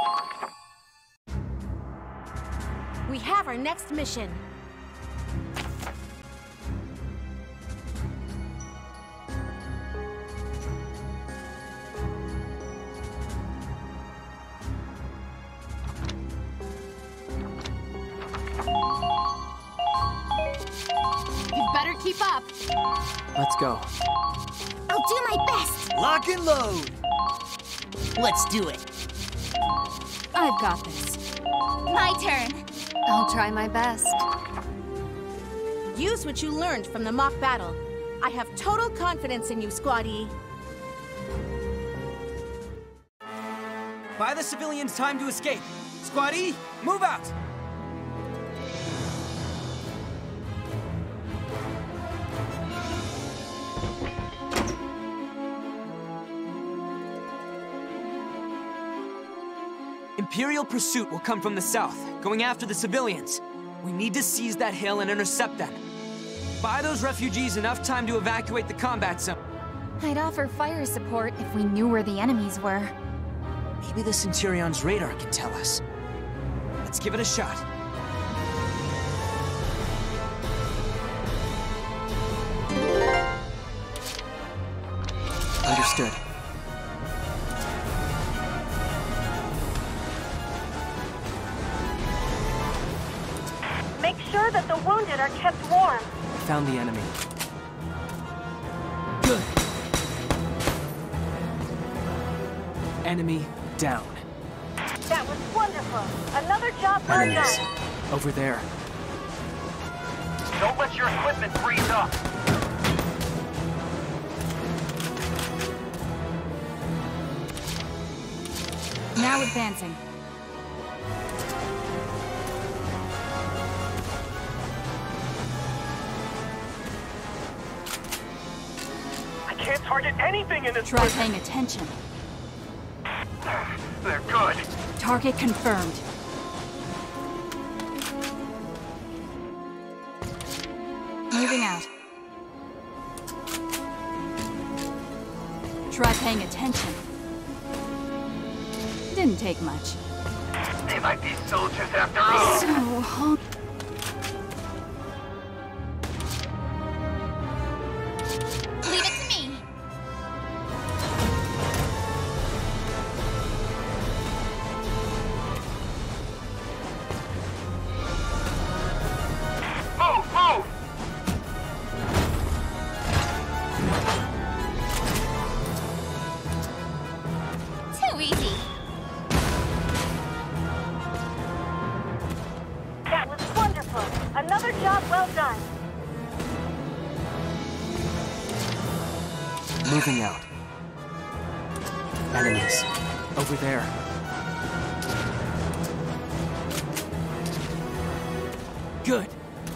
We have our next mission. You better keep up. Let's go. I'll do my best. Lock and load. Let's do it. I've got this. My turn. I'll try my best. Use what you learned from the mock battle. I have total confidence in you, Squad E. Buy the civilians time to escape. Squad E, move out! Imperial pursuit will come from the south, going after the civilians. We need to seize that hill and intercept them. Buy those refugees enough time to evacuate the combat zone. I'd offer fire support if we knew where the enemies were. Maybe the Centurion's radar can tell us. Let's give it a shot. Understood. Make sure that the wounded are kept warm. Found the enemy. Good. Enemy down. That was wonderful. Another job well Enemies. done. Over there. Don't let your equipment freeze up. Now advancing. I can't target anything in this Try prison. paying attention. They're good. Target confirmed. Moving out. Try paying attention. Didn't take much. They might be soldiers after all. So hungry. Leave it to me. Move, move! Too easy. That was wonderful. Another job well done. Moving out. Enemies. Over there. Good.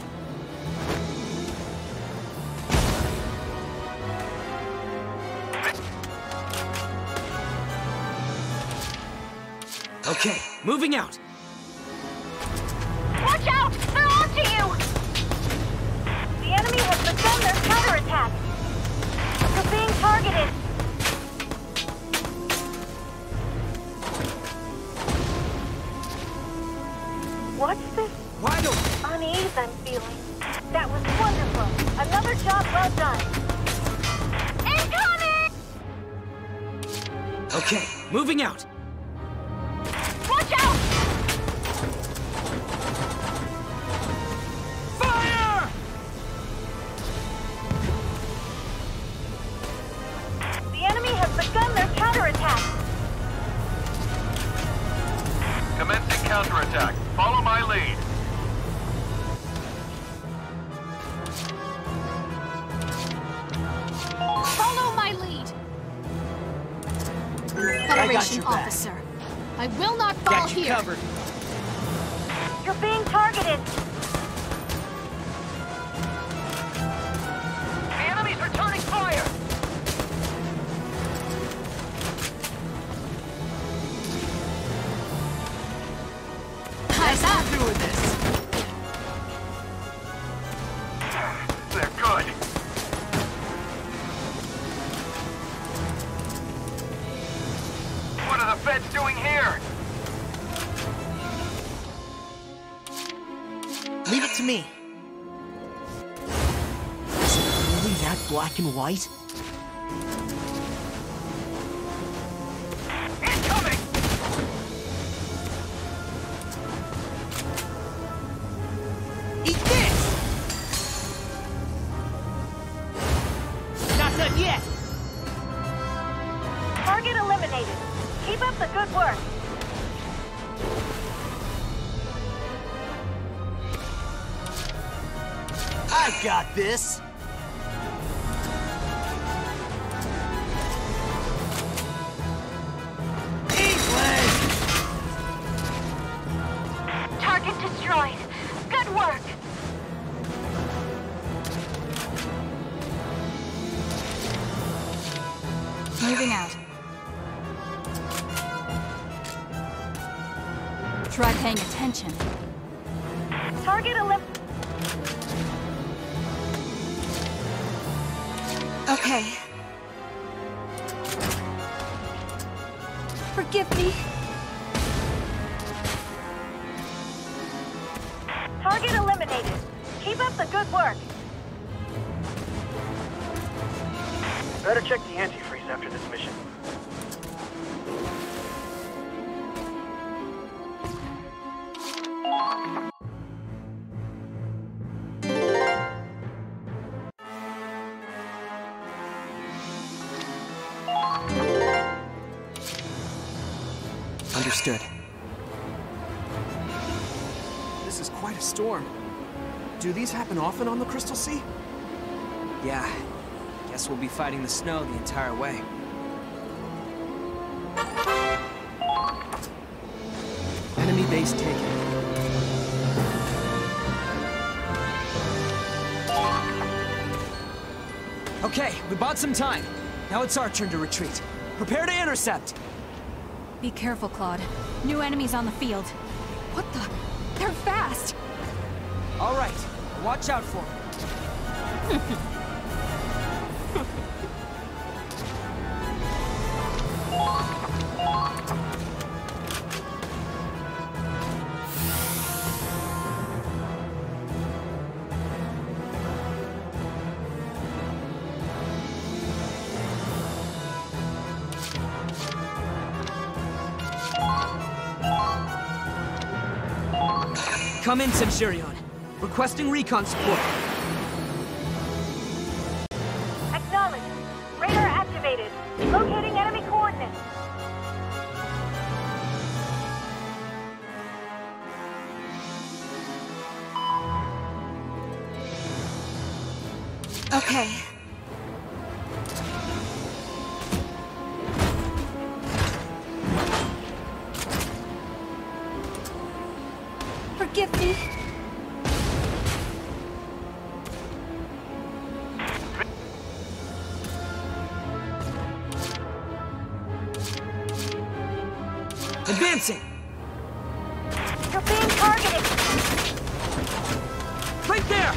Okay, moving out. Watch out! They're onto you! The enemy has begun their counterattack. You're being targeted. What's this Wide open. unease I'm feeling? That was wonderful. Another job well done. Incoming! Okay, moving out. Watch out! Fire! The enemy has begun their counterattack. Commencing counterattack. Follow my lead. Follow my lead. Federation officer. I will not fall Got you here. covered. You're being targeted. The enemy's returning fire! How's that? We're doing this. They're good. What are the feds doing here? to me. Is it really that black and white? Incoming! Eat this! Not done yet! Target eliminated. Keep up the good work. I got this! Target destroyed. Good work. Moving out. Try paying attention. Target eliminated. Okay. Forgive me. Target eliminated. Keep up the good work. Better check the antifreeze after this mission. Understood. This is quite a storm. Do these happen often on the Crystal Sea? Yeah. Guess we'll be fighting the snow the entire way. Enemy base taken. Okay, we bought some time. Now it's our turn to retreat. Prepare to intercept! Be careful, Claude. New enemies on the field. What the? They're fast! All right, watch out for them. Come in, Centurion. Requesting recon support. Acknowledged. Radar activated. Locating enemy coordinates. Okay. Forgive me. Advancing! You're being targeted. Right there!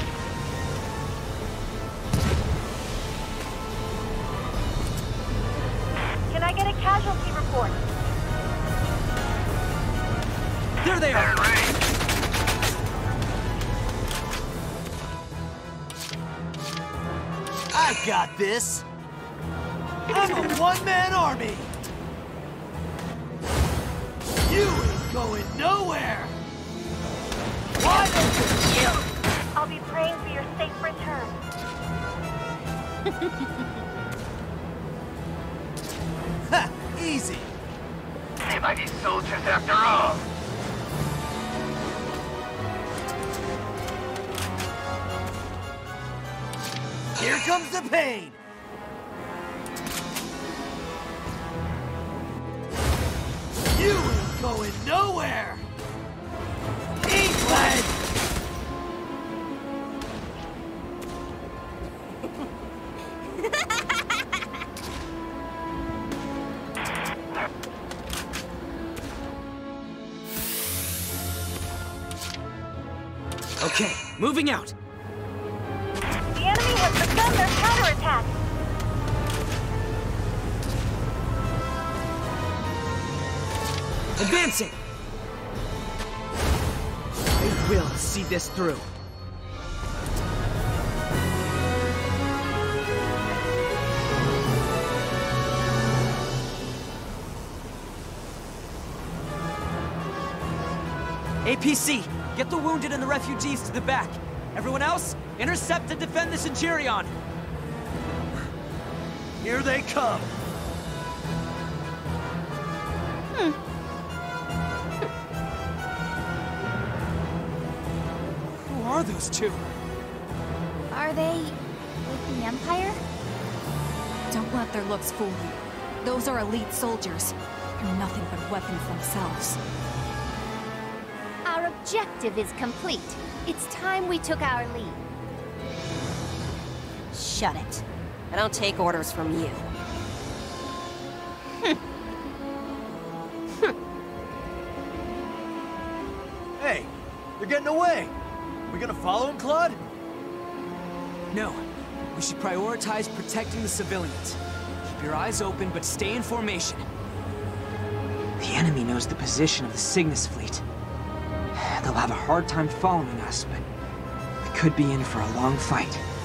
Can I get a casualty report? There they They're are! in range. I got this! I'm a one-man army! You ain't going nowhere! Wide open! I'll be praying for your safe return. Ha! Easy! They might be soldiers after all. Here comes the pain! You ain't going nowhere! Eat lead! Okay, moving out. The enemy has begun their counterattack. Advancing! I will see this through. APC, get the wounded and the refugees to the back. Everyone else, intercept and defend the Centurion. Here they come. Who are those two? Are they with the Empire? Don't let their looks fool you. Those are elite soldiers. They're nothing but weapons themselves. Our objective is complete. It's time we took our lead. Shut it. I don't take orders from you. Hey, they're getting away. We gonna follow them, Claude? No. We should prioritize protecting the civilians. Keep your eyes open, but stay in formation. The enemy knows the position of the Cygnus fleet. They'll have a hard time following us, but we could be in for a long fight.